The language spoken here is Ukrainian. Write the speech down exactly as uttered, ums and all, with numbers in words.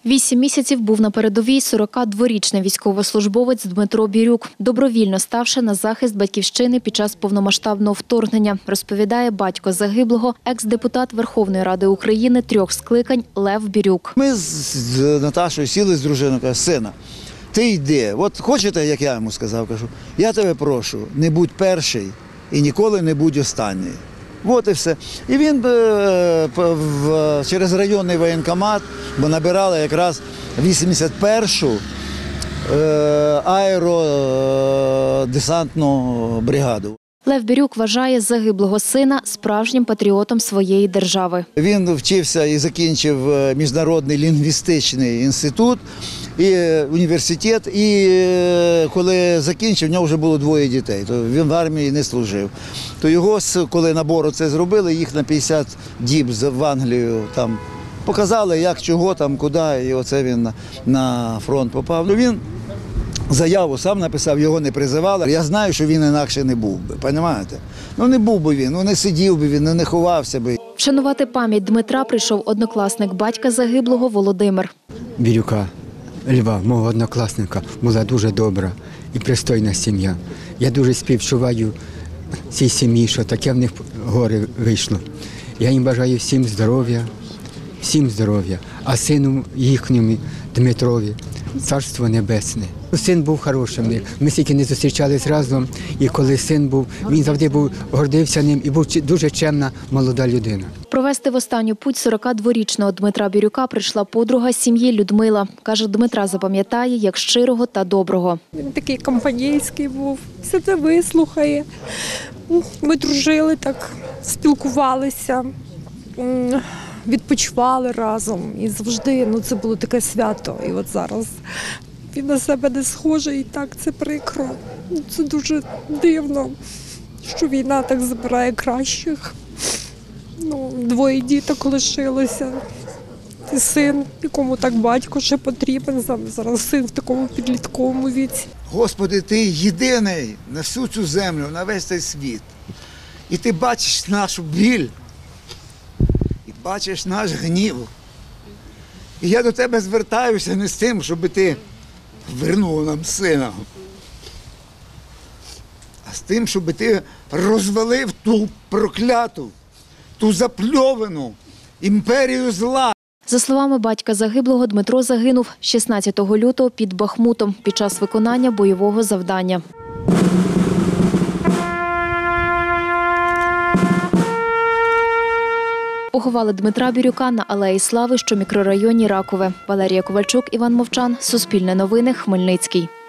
Вісім місяців був на передовій сорокадворічний військовослужбовець Дмитро Бірюк, добровільно ставши на захист батьківщини під час повномасштабного вторгнення, розповідає батько загиблого, екс-депутат Верховної Ради України трьох скликань Лев Бірюк. Ми з Наташою сіли з дружиною, каже, сина, ти йди, от хочете, як я йому сказав, кажу, я тебе прошу, не будь перший і ніколи не будь останній. От і все. І він через районний воєнкомат, бо набирали якраз вісімдесят першу аеродесантну бригаду. Лев Бірюк вважає загиблого сина справжнім патріотом своєї держави. Він вчився і закінчив Міжнародний лінгвістичний інститут, і університет, і коли закінчив, в нього вже було двоє дітей, то він в армії не служив. То його, коли набору це зробили, їх на п'ятдесят діб в Англію там показали, як, чого, там, куди, і оце він на, на фронт попав. Ну, він заяву сам написав, його не призивали. Я знаю, що він інакше не був би, розумієте? Ну не був би він, ну не сидів би він, ну не ховався би. Вшанувати пам'ять Дмитра прийшов однокласник батька загиблого Володимир. Бірюка, Льва, мого однокласника, була дуже добра і пристойна сім'я. Я дуже співчуваю цій сім'ї, що таке в них горе вийшло. Я їм бажаю всім здоров'я, всім здоров'я, а сину їхньому Дмитрові царство небесне. Син був хорошим, ми стільки не зустрічались разом, і коли син був, він завжди був, гордився ним і був дуже чемна молода людина. Провести в останню путь сорокадворічного Дмитра Бірюка прийшла подруга сім'ї Людмила. Каже, Дмитра запам'ятає як щирого та доброго. Він такий компанійський був, все це вислухає. Ми дружили так, спілкувалися, відпочивали разом. І завжди ну, це було таке свято. І от зараз він на себе не схожий, і так це прикро. Це дуже дивно, що війна так забирає кращих. Ну, двоє діток лишилося. І син, якому так батько ще потрібен. Зараз син в такому підлітковому віці. Господи, ти єдиний на всю цю землю, на весь цей світ. І ти бачиш нашу біль, і бачиш наш гнів. І я до тебе звертаюся не з тим, щоб ти вернув нам сина, а з тим, щоб ти розвалив ту прокляту, ту запльовану імперію зла. За словами батька загиблого, Дмитро загинув шістнадцятого лютого під Бахмутом під час виконання бойового завдання. Поховали Дмитра Бірюка на Алеї Слави, що в мікрорайоні Ракове. Валерія Ковальчук, Іван Мовчан, Суспільне новини, Хмельницький.